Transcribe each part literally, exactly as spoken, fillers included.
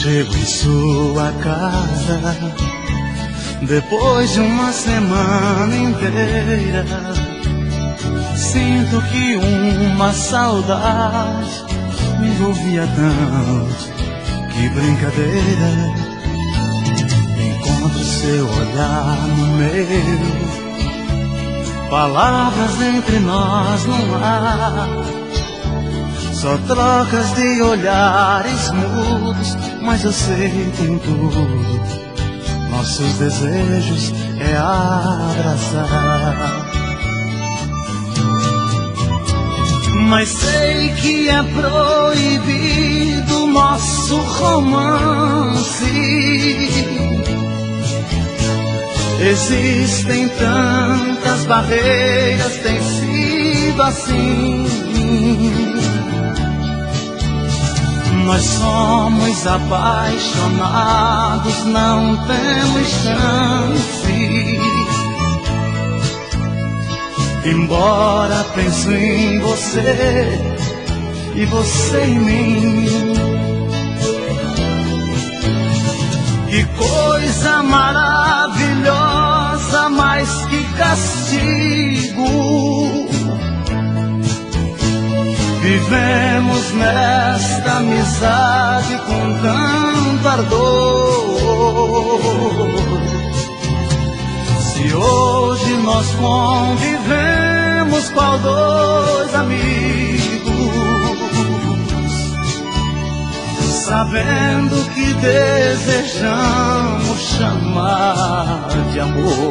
chego em sua casa depois de uma semana inteira. Sinto que uma saudade me envolvia tanto, que brincadeira. Encontro seu olhar no meu, palavras entre nós não há, só trocas de olhares mudos, mas eu sei contudo, nossos desejos é abraçar. Mas sei que é proibido nosso romance. Existem tantas barreiras, tem sido assim. Nós somos apaixonados, não temos chance. Embora penso em você e você em mim. Que coisa maravilhosa, mais que castigo. Vivemos nesta amizade com tanto ardor. Se hoje nós convivemos qual dois amigos, sabendo que desejamos chamar de amor.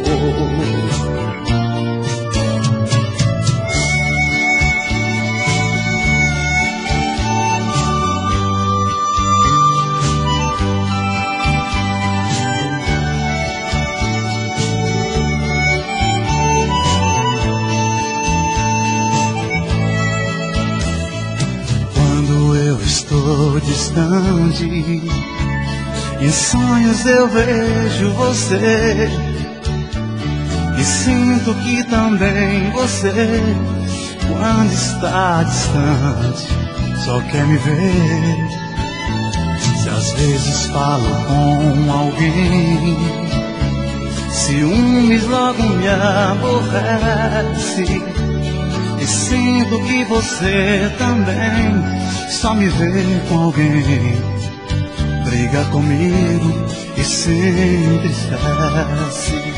Estou distante, em sonhos eu vejo você, e sinto que também você, quando está distante, só quer me ver. Se às vezes falo com alguém, ciúmes logo me aborrece, e sinto que você também só me vê com alguém, briga comigo e se entristece.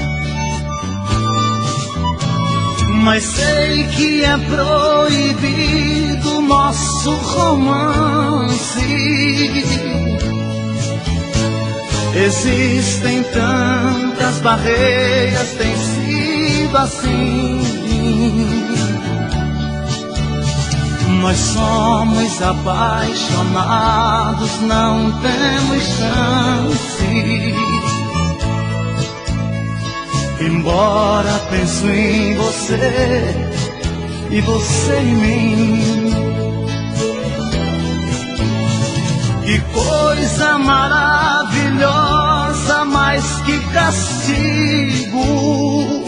Mas sei que é proibido nosso romance. Existem tantas barreiras, tem sido assim. Nós somos apaixonados, não temos chance. Embora penso em você e você em mim. Que coisa maravilhosa, mais que castigo.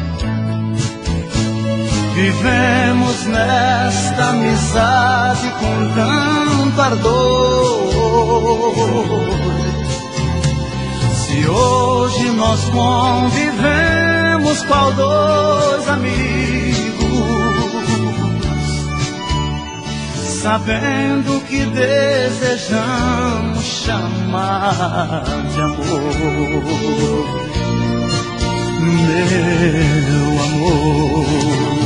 Vivemos nesta amizade com tanto ardor. Se hoje nós convivemos qual dois amigos, sabendo que desejamos chamar de amor, meu amor.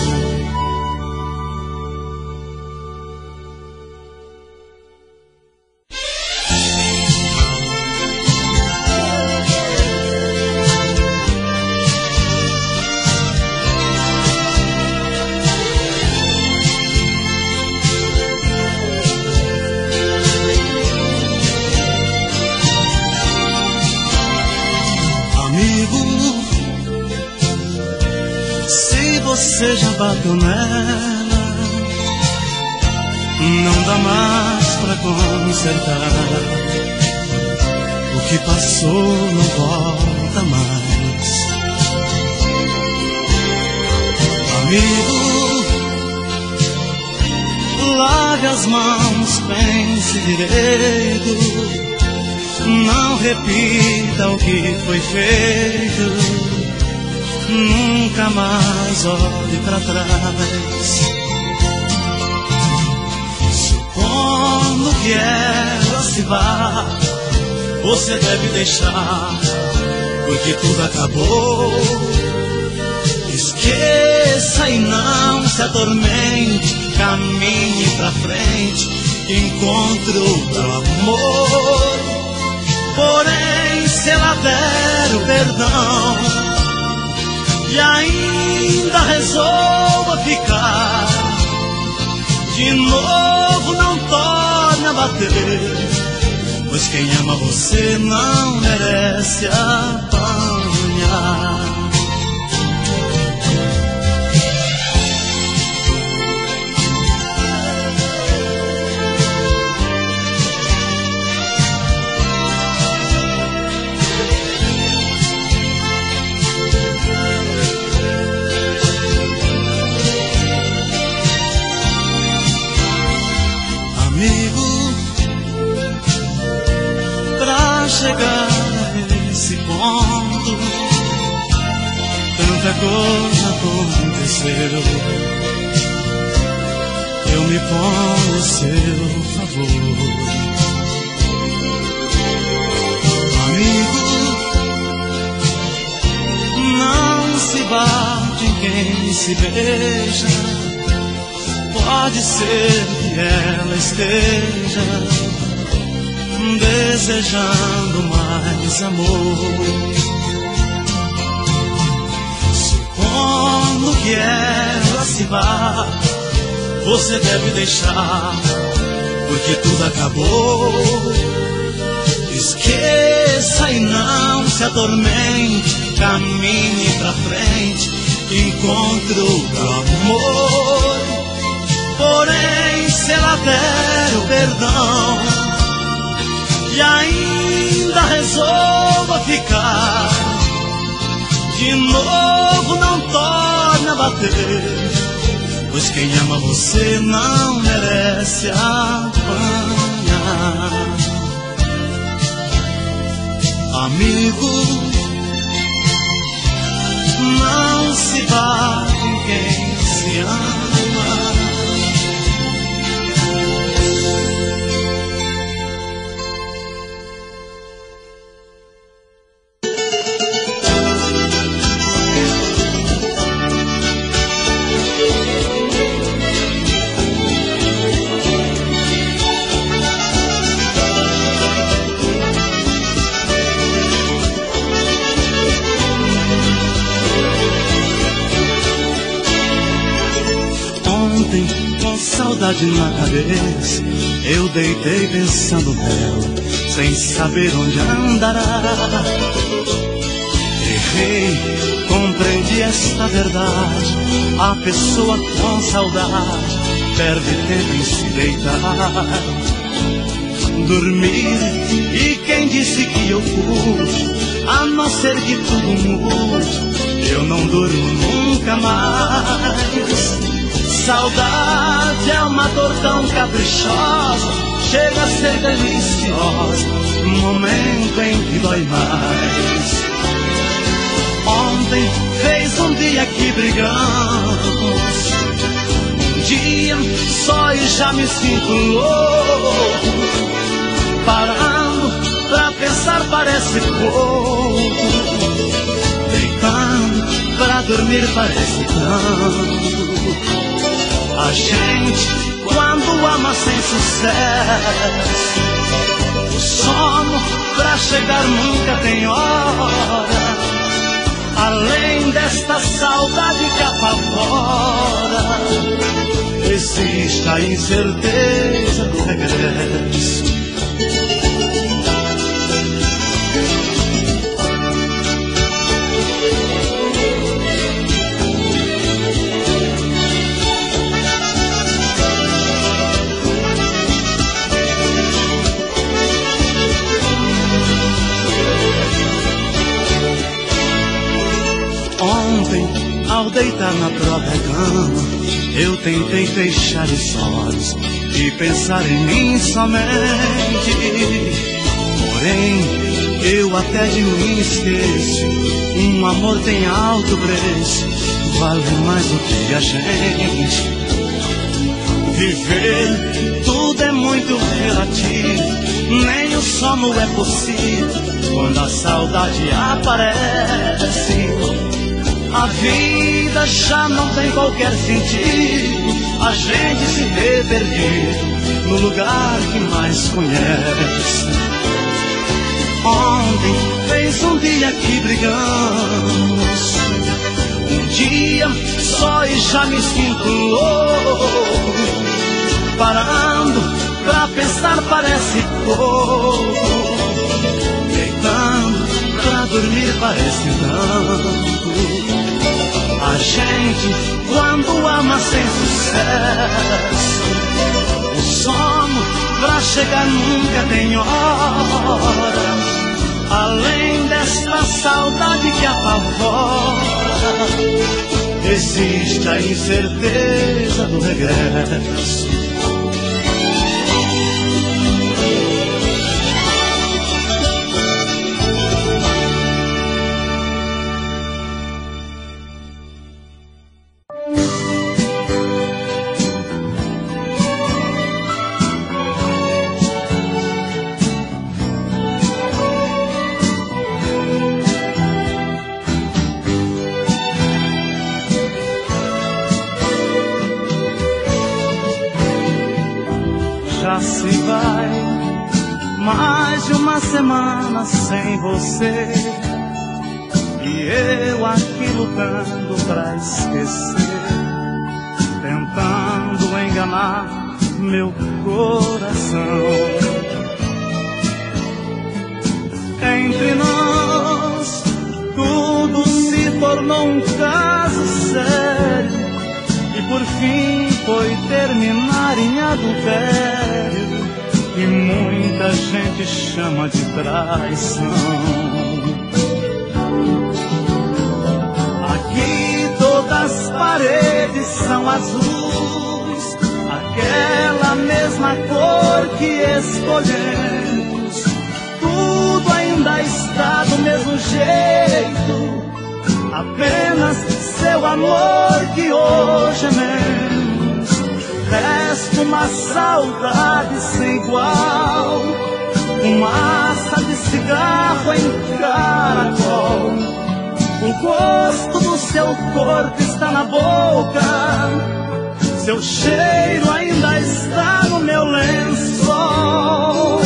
Você já bateu nela, não dá mais pra consertar. O que passou não volta mais. Amigo, lave as mãos, pense direito. Não repita o que foi feito, nunca mais olhe pra trás. Supondo que ela se vá, você deve deixar, porque tudo acabou. Esqueça e não se atormente, caminhe pra frente, encontre outro amor. Porém, se ela der o perdão e ainda resolva ficar, de novo não torne a bater, pois quem ama você não merece apanhar. Chegar nesse ponto, tanta coisa aconteceu. Eu me ponho a seu favor, amigo. Não se bate em quem se beija. Pode ser que ela esteja desejando mais amor. Supondo que ela se vá, você deve deixar, porque tudo acabou. Esqueça e não se atormente, caminhe pra frente, encontre outro amor. Porém, se ela der o perdão e ainda resolva ficar, de novo não torne a bater, pois quem ama você não merece apanhar. Amigo, não se bate em quem se ama. Com saudade na cabeça, eu deitei pensando nela, sem saber onde andará. Errei, compreendi esta verdade. A pessoa com saudade perde tempo em se deitar, dormir. E quem disse que eu pude, a não ser que tudo mude, eu não durmo nunca mais. Saudade é uma dor tão caprichosa, chega a ser deliciosa, momento em que dói mais. Ontem fez um dia que brigamos, um dia só e já me sinto louco. Parando pra pensar parece pouco, deitando pra dormir parece tanto. A gente, quando ama sem sucesso, o sono pra chegar nunca tem hora. Além desta saudade que apavora, existe a incerteza do regresso. Ontem, ao deitar na própria cama, eu tentei fechar os olhos e pensar em mim somente. bem, eu até de mim esqueço. Um amor tem alto preço, vale mais do que a gente. Viver, tudo é muito relativo, nem o sono é possível quando a saudade aparece. A vida já não tem qualquer sentido, a gente se vê perdido no lugar que mais conhece. Ontem fez um dia que brigamos, um dia só e já me sinto louco. Parando pra pensar parece pouco, deitando pra dormir parece tanto. A gente quando ama sem sucesso, o sono pra chegar nunca tem hora. Além desta saudade que apavora, existe a incerteza do regresso. Já se vai mais de uma semana sem você, e eu aqui lutando pra esquecer, tentando enganar meu coração. Entre nós tudo se tornou um caso sério, e por fim foi terminar em adultério, que muita gente chama de traição. Aqui todas as paredes são azuis, aquela mesma cor que escolhemos. Tudo ainda está do mesmo jeito, apenas seu amor que hoje é menos. Resta uma saudade sem igual, fumaça de cigarro em caracol. O gosto do seu corpo está na boca, seu cheiro ainda está no meu lençol.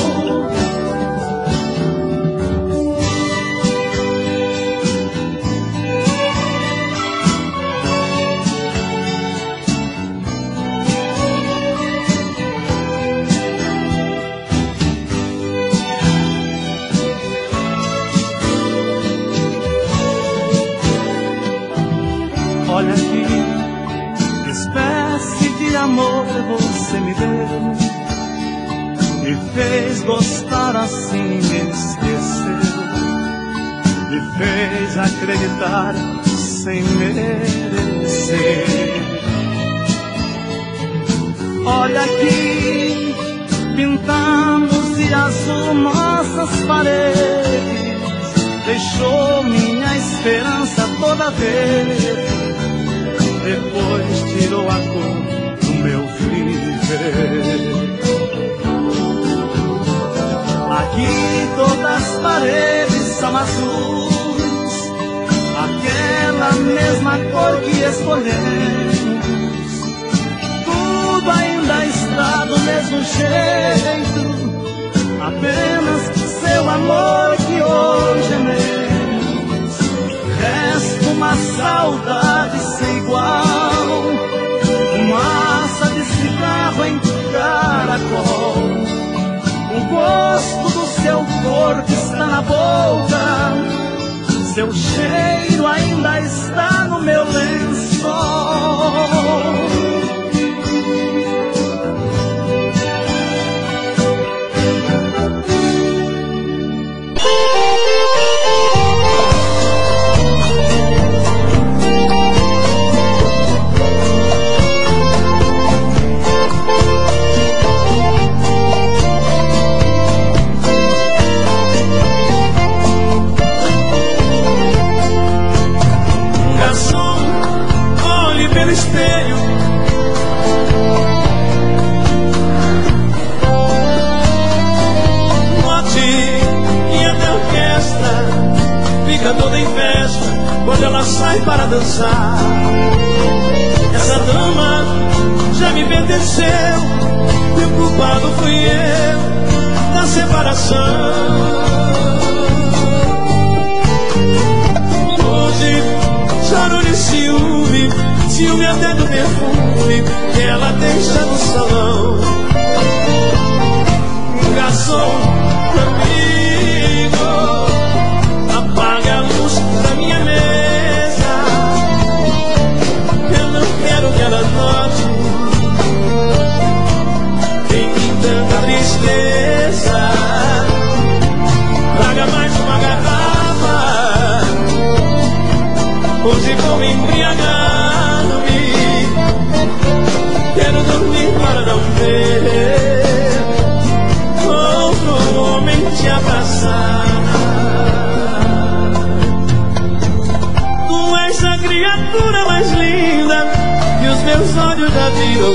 Olha aqui, que espécie de amor você me deu, me fez gostar assim, me esqueceu, me fez acreditar sem merecer. Olha aqui, pintamos de azul nossas paredes, deixou minha esperança toda verde, depois tirou a cor do meu viver. Aqui todas as paredes são azuis, aquela mesma cor que escolhemos. Tudo ainda está do mesmo jeito, apenas seu amor que hoje é menos. Resta uma saudade sem igual, fumaça de cigarro em caracol. O gosto do seu corpo está na boca, seu cheiro ainda está no meu lençol. aconteceu e o culpado fui eu da separação. Hoje choro de ciúme, ciúme até do perfume que ela deixa no salão. Garçom, amigo, apaga a luz da minha mesa. Eu não quero que ela note em mim tanta tristeza. Traga mais uma garrafa, hoje vou embriagar-me. Quero dormir para não ver outro homem te abraçar. Tu és a criatura mais linda que os meus olhos já viram.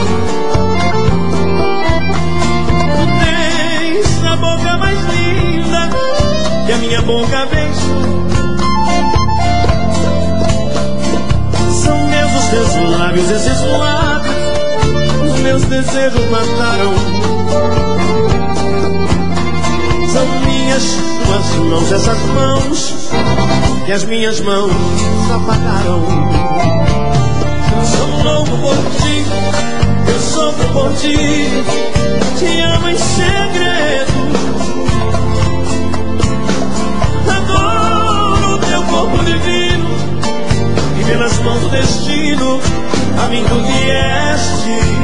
Tu tens a boca mais linda que a minha boca beijou. São meus os teus lábios, esses lábios, os meus desejos mataram. São minhas tuas mãos, essas mãos que as minhas mãos apagaram. Eu sou louco por ti, eu sofro por ti, te amo em segredo. Adoro o teu corpo divino e pelas mãos do destino a mim tu viestes.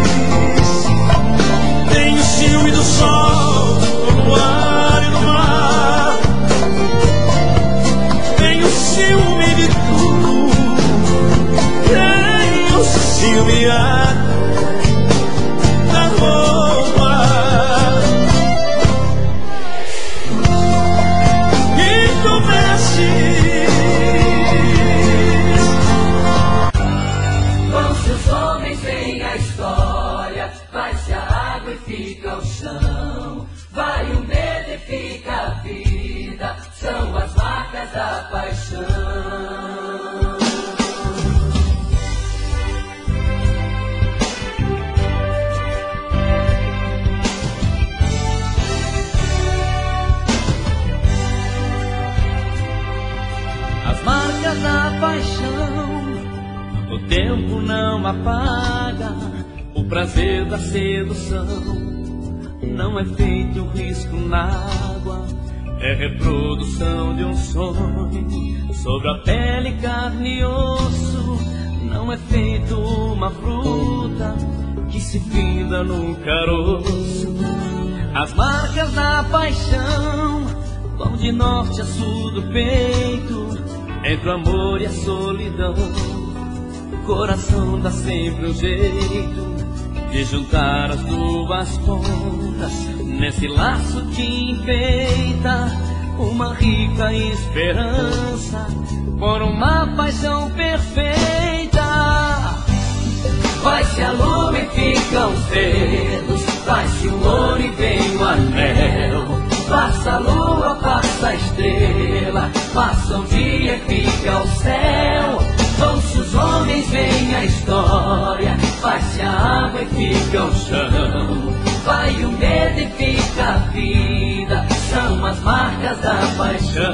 Tenho ciúme do sol, do ar e do mar. Tenho ciúme de tudo. Tenho ciúme da roupa que tu vestes. Com seus homens vem a história, vai-se a água e fica o chão. Vai o medo e fica a vida, são as marcas da paixão. As marcas da paixão, o tempo não apaga o prazer da sedução. Não é feito risco na água, é reprodução de um sonho sobre a pele, carne e osso. Não é feito uma fruta que se finda no caroço. As marcas da paixão vão de norte a sul do peito, entre o amor e a solidão. Coração dá sempre um jeito de juntar as duas pontas nesse laço que enfeita uma rica esperança por uma paixão perfeita. Vai-se a lua e ficam os dedos, vai-se o ouro e vem o anel. Passa a lua, passa a estrela, passa o dia e fica o céu. Vão-se os homens, vem a história, vai-se a água e fica o chão. Vai o medo e fica a vida, são as marcas da paixão.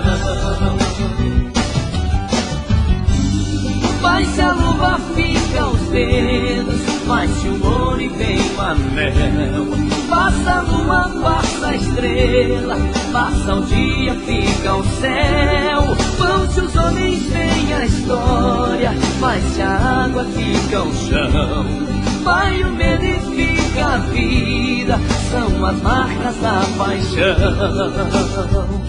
Vai-se a luva, fica os dedos, vai-se o ouro e vem o anel. Passa a lua, passa a estrela, passa o dia, fica o céu. Vão-se os homens, vem a história, vai-se a água, fica o chão. Vai o medo e fica a vida, são as marcas da paixão.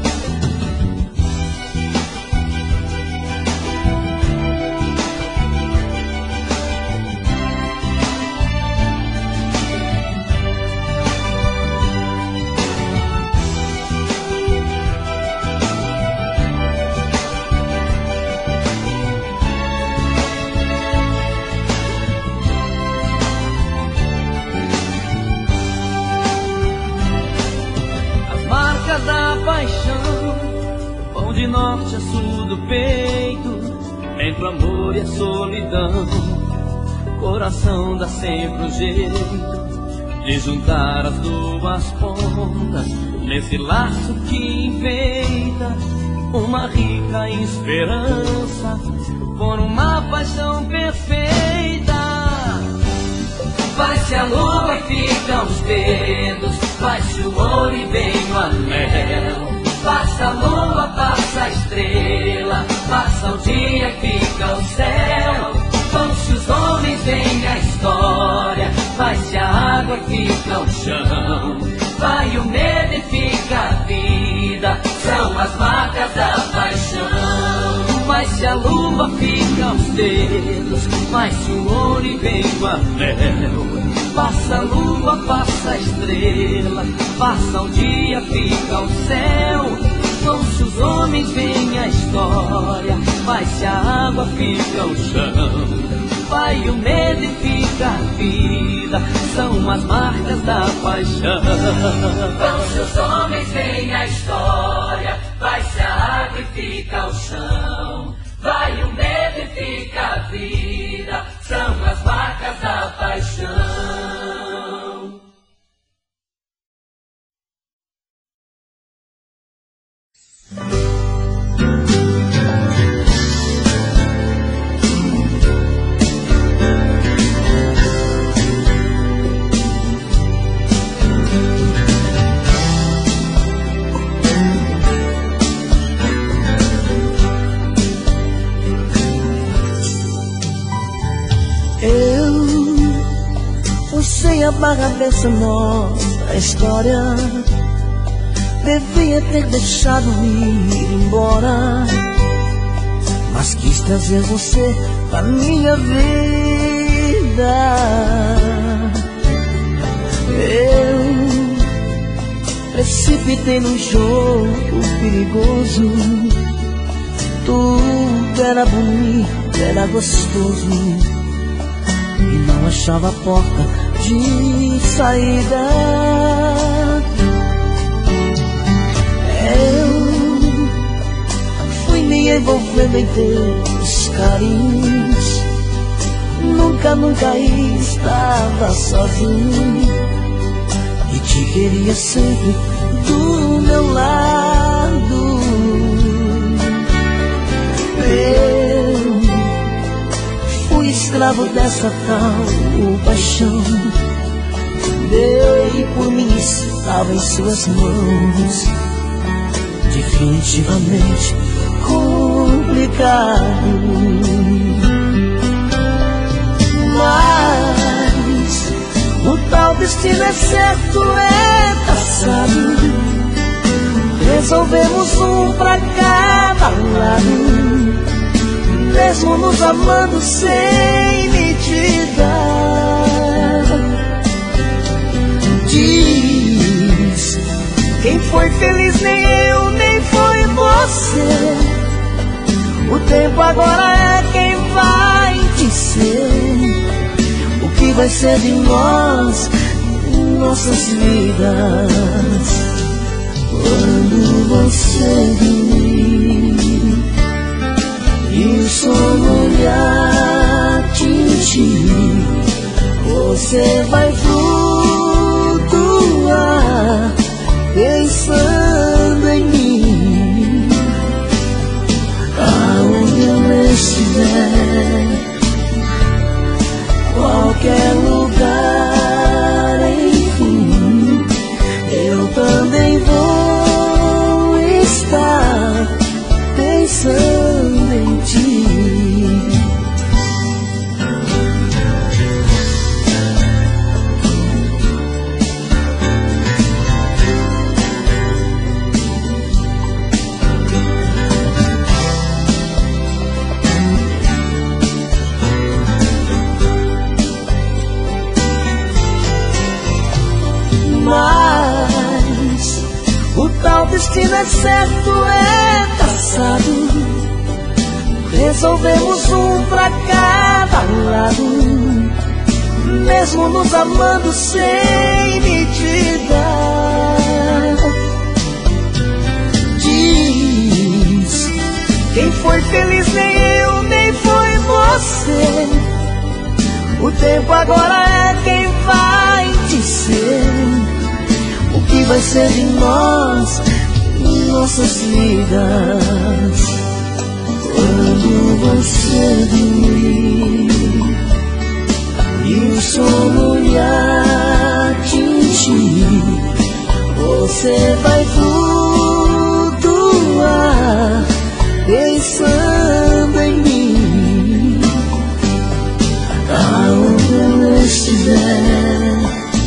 De norte a sul do peito, entre o amor e a solidão. coração dá sempre um jeito de juntar as duas pontas nesse laço que enfeita uma rica esperança por uma paixão perfeita. Vai-se a lua e ficam os dedos, vai-se o ouro e vem o anel. Passa a lua, passa a estrela, passa o dia e fica o céu. Vão-se os homens, vem a história, vai-se a água e fica o chão. Vai o medo e fica a vida, são as marcas da paixão. Vai-se a lua, fica os dedos, vai-se o ouro e vem o anel. Passa a lua, passa a estrela, passa o dia, fica o céu. Vão-se os homens, vem a história, vai-se a água, fica o chão. Vai o medo e fica a vida, são as marcas da paixão. Vão-se os homens, vem a história, vai-se a água e fica o chão. Vai o medo e fica a vida, são as marcas da paixão. A barra dessa nossa história, devia ter deixado ir embora, mas quis trazer você pra minha vida. Eu precipitei num jogo perigoso, tudo era bonito, era gostoso, e não achava a porta de saída. Eu fui me envolvendo em teus carinhos, nunca, nunca estava sozinho, e te queria sempre do meu lado. Eu fui escravo dessa tal paixão, dei por mim, estava em suas mãos, definitivamente complicado. Mas o tal destino é certo, é traçado, resolvemos um pra cada lado, mesmo nos amando sem medida. Diz, quem foi feliz nem eu, nem foi você. O tempo agora é quem vai dizer o que vai ser de nós, nossas vidas, quando você dormir e o sono lhe atingir. Você vai flutuar pensando em mim, aonde eu estiver, qualquer lugar, enfim, eu também vou estar pensando em ti. Mas o tal destino é certo, é traçado, resolvemos um pra cada lado, mesmo nos amando sem medida. Diz, quem foi feliz nem eu, nem foi você. O tempo agora é quem vai dizer o que vai ser de nós, nossas vidas. Quando você dormir e o sono lhe atingir, você vai flutuar pensando em mim. Aonde eu estiver,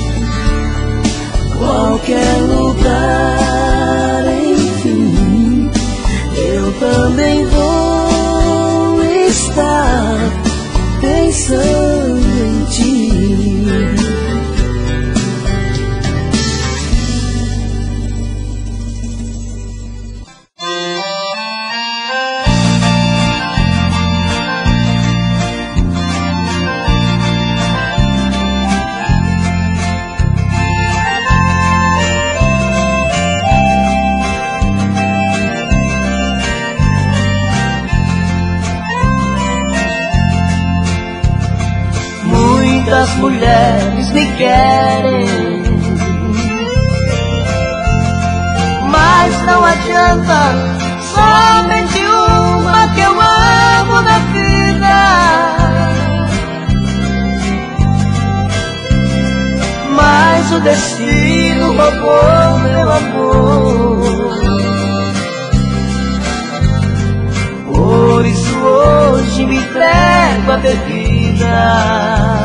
qualquer lugar, enfim, eu também vou estar pensando em ti. Muitas mulheres me querem, mas não adianta, somente uma que eu amo na vida. Mas o destino roubou meu amor, por isso hoje me entrego à bebida.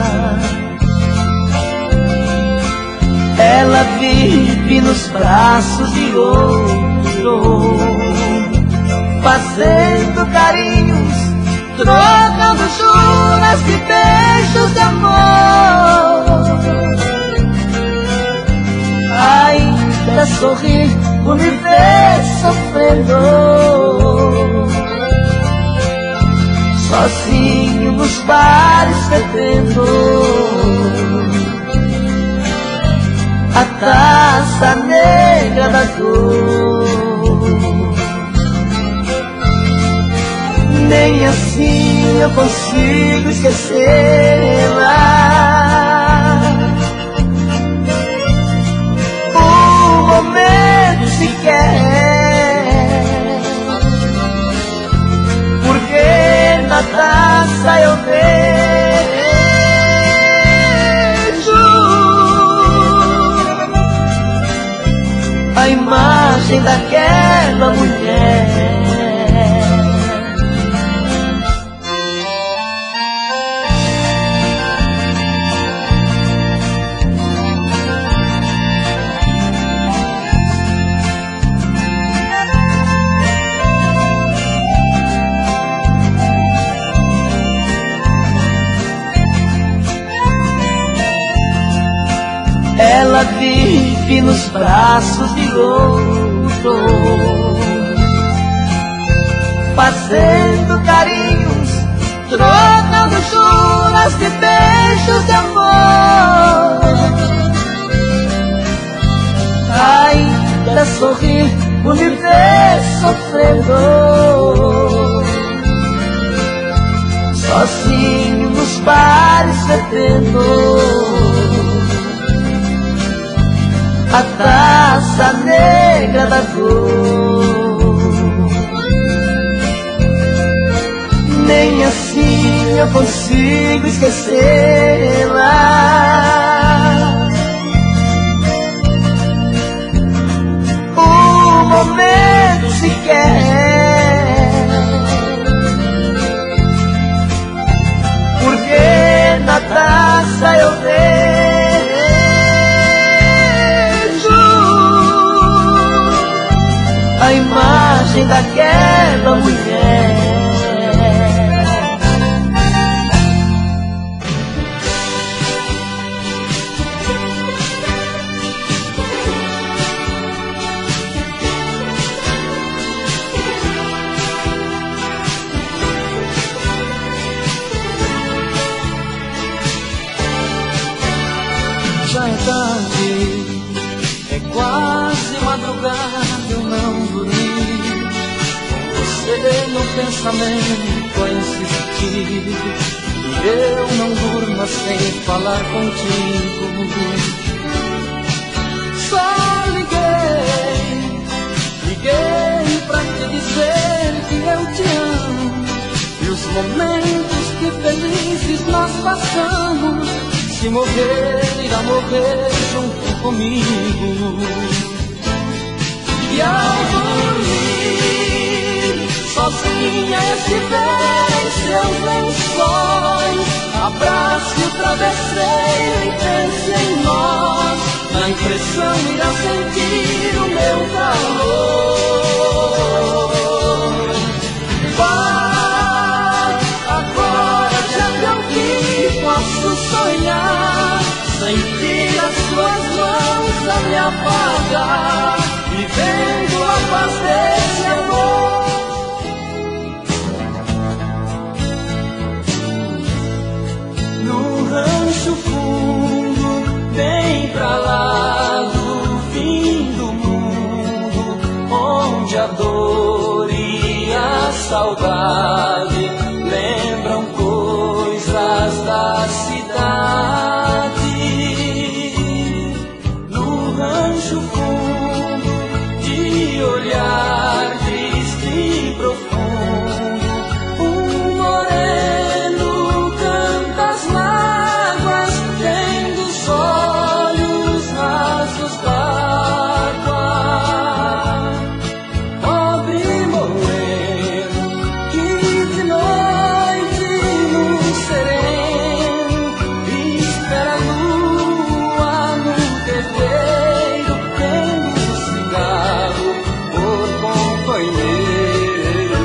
Ela vive nos braços de outro, fazendo carinhos, trocando juras de beijos de amor. Ainda sorri por me ver sofrendo, sozinho nos bares bebendo a taça negra da dor. Nem assim eu consigo esquecê-la. Um momento sequer, porque na taça eu vejo a imagem daquela mulher. Ela vive nos braços de outro, fazendo carinhos, trocando juras de beijos de amor. Ainda sorri por me ver sofrendo, sozinho nos bares bebendo a taça negra da dor. Nem assim eu consigo esquecê-la. Um momento sequer, porque na taça eu vejo a imagem daquela mulher. Já é tarde, é quase madrugada, eu não dormi. Você no pensamento a insistir, eu não durmo sem falar contigo. Só liguei, liguei pra te dizer que eu te amo. E os momentos que felizes nós passamos, se morrer, irá morrer junto comigo. E ao dormir, sozinha estiver em seus lençóis, abrace o travesseiro e pense em nós. Na impressão irá sentir o meu calor. Vai, agora já que eu vi, posso sonhar, sentir as suas mãos a me apagar, vivendo a paz desse amor. No rancho fundo, bem pra lá do fim do mundo, onde a dor e a saudade lembram coisas da cidade. No rancho fundo, de olhar triste e profundo, um moreno canta as mágoas, tem dos olhos rasos d'água. Pobre moreno que de noite num sereno espera a lua no terreiro, tendo um cigarro por companheiro.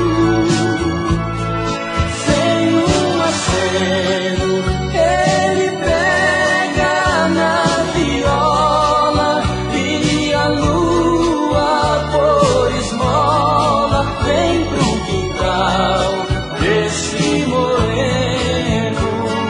Sem um aceno ele pega na viola e a lua por esmola vem pro quintal desse moreno.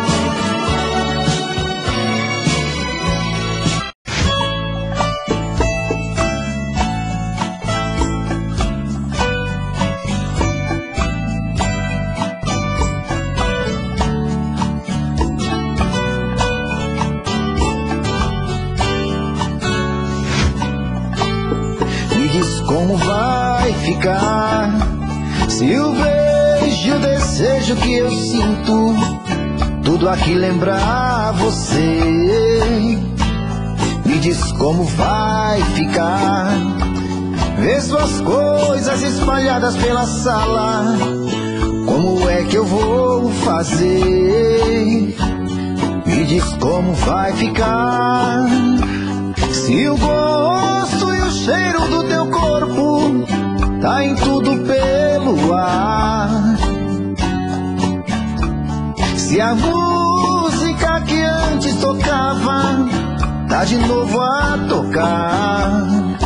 Me diz como vai ficar se o beijo, o desejo que eu sinto, tudo aqui lembrar você. Me diz como vai ficar ver suas coisas espalhadas pela sala. Como é que eu vou fazer? Me diz como vai ficar se o gosto e o cheiro do teu corpo tá em tudo pelo ar. Se a música que antes tocava tá de novo a tocar.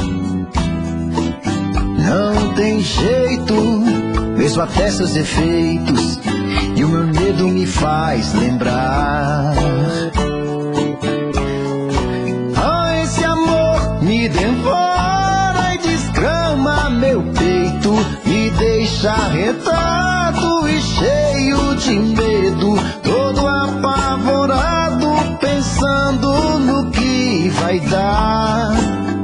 Não tem jeito, mesmo até seus defeitos, e o meu medo me faz lembrar. Ah, esse amor me devora e desgrama meu peito, me deixa retado e cheio de medo, todo apavorado, pensando no que vai dar.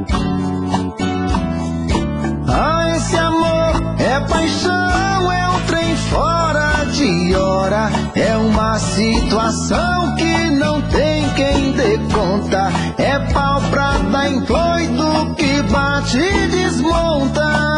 Ah, esse amor é paixão, é um trem fora de hora, é uma situação que não tem quem dê conta, é pau pra dar em doido que bate e desmonta.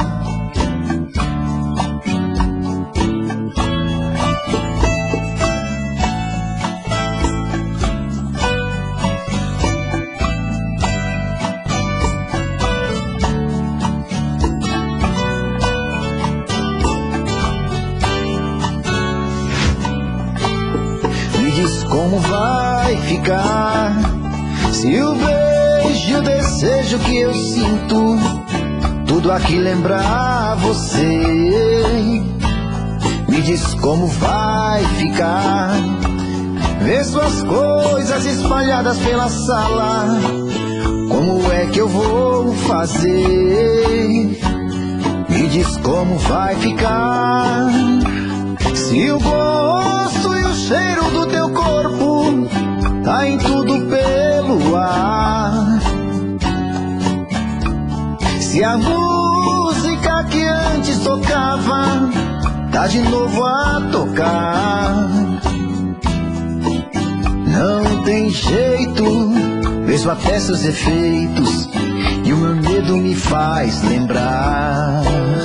Como vai ficar se o beijo, o desejo que eu sinto, tudo aqui lembrar você? Me diz como vai ficar ver suas coisas espalhadas pela sala. Como é que eu vou fazer? Me diz como vai ficar Se o gosto e o cheiro do teu corpo tá em tudo pelo ar, se a música que antes tocava tá de novo a tocar, não tem jeito, vejo até seus efeitos e o meu medo me faz lembrar.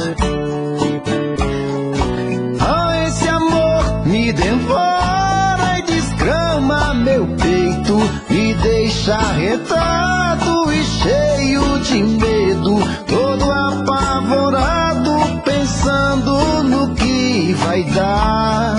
Ah, esse amor me devora e desgrama meu peito, me deixa arretado e cheio de medo, todo apavorado, pensando no que vai dar.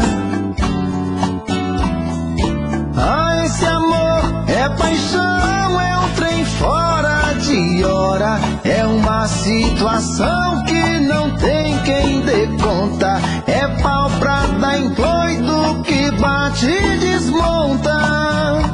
Ah, esse amor é paixão, é um trem fora de hora, é uma situação que não tem quem dê conta, é pau pra dar em doido que bate e desmonta.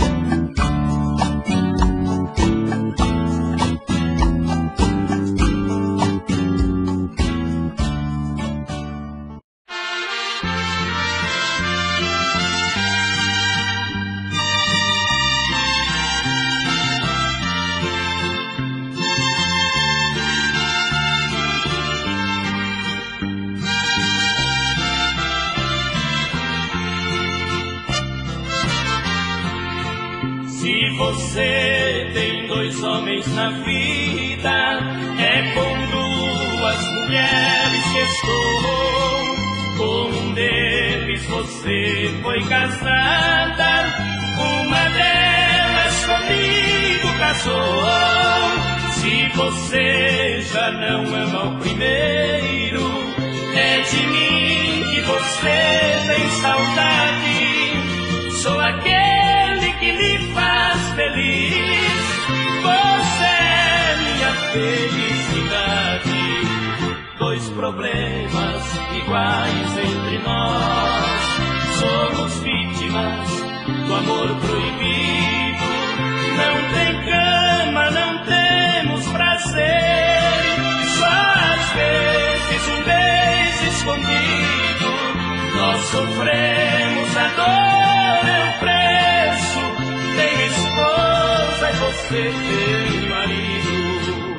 Você tem dois homens na vida, é com duas mulheres que estou. Com um deles você foi casada, uma delas comigo casou. Se você já não ama o primeiro, é de mim que você tem saudade. Sou aquele que lhe faz feliz, você é minha felicidade. Dois problemas iguais entre nós, somos vítimas do amor proibido. Não tem cama, não temos prazer, só às vezes um beijo escondido. Nós sofremos a dor, é o preço. Tenho esposa e você tem marido.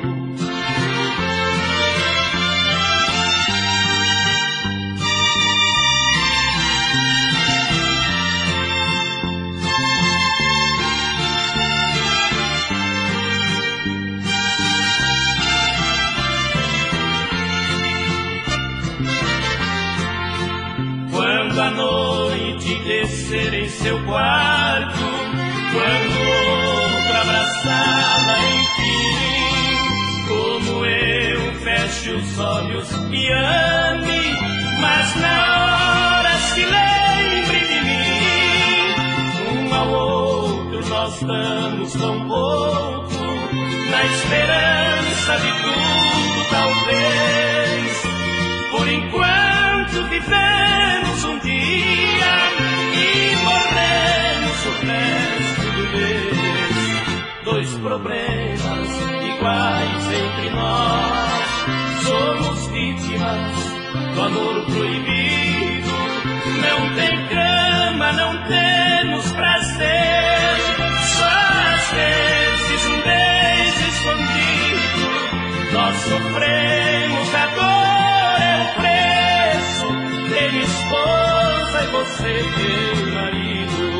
Quando a noite descer em seu quarto, quando outra abraçada enfim, como eu fecho os olhos e ame, mas na hora se lembre de mim. Um ao outro nós damos tão pouco, na esperança de tudo talvez. Por enquanto vivemos um dia e morremos o resto do mês. Dois problemas iguais entre nós, somos vítimas do amor proibido. Não tem cama, não temos prazer, só às vezes um beijo escondido. Nós sofremos a dor, é o preço. Tenho esposa e você tem marido.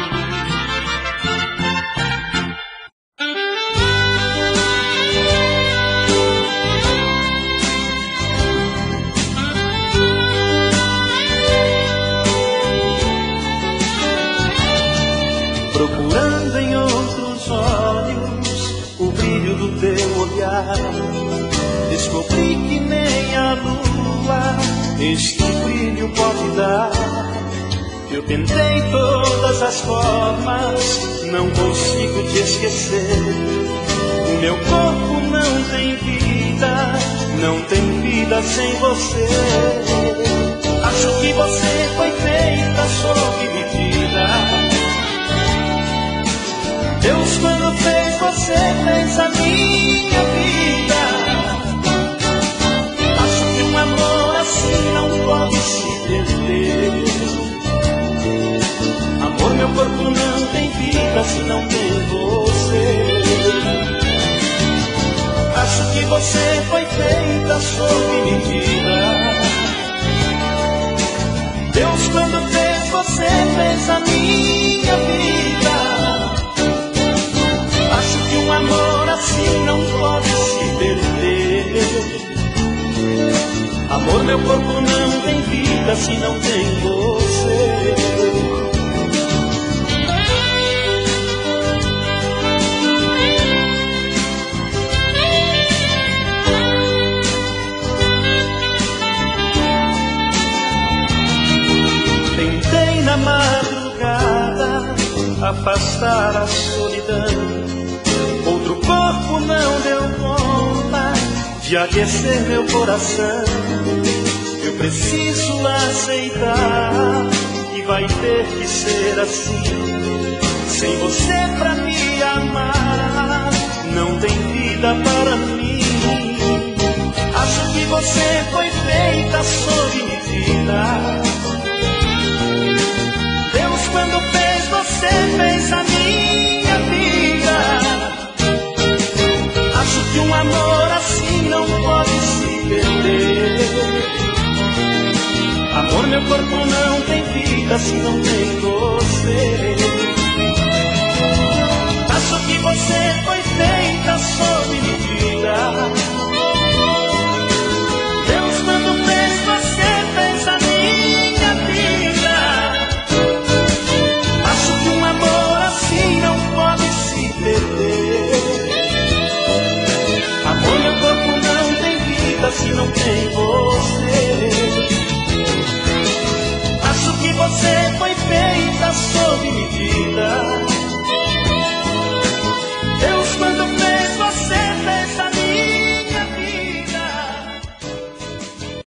Procurando em outros olhos o brilho do teu olhar, descobri que nem a lua este brilho pode dar. Eu tentei todas as formas, não consigo te esquecer. O meu corpo não tem vida, não tem vida sem você. Acho que você foi feita sob medida. Deus, quando fez você, fez a minha vida. Acho que um amor assim não pode se perder. vida se não tem você. Acho que você foi feita sob medida. Deus, quando fez você, fez a minha vida. Acho que um amor assim não pode se perder. Amor, meu corpo não tem vida se não tem você. Tentei na madrugada afastar a solidão. Outro corpo não deu conta de aquecer meu coração. Eu preciso aceitar que vai ter que ser assim. Sem você pra me amar, não tem vida para mim. Acho que você foi feita sob medida. Deus, quando fez você, fez a minha vida. Acho que um amor assim não pode se perder. Amor, meu corpo não tem vida se não tem você.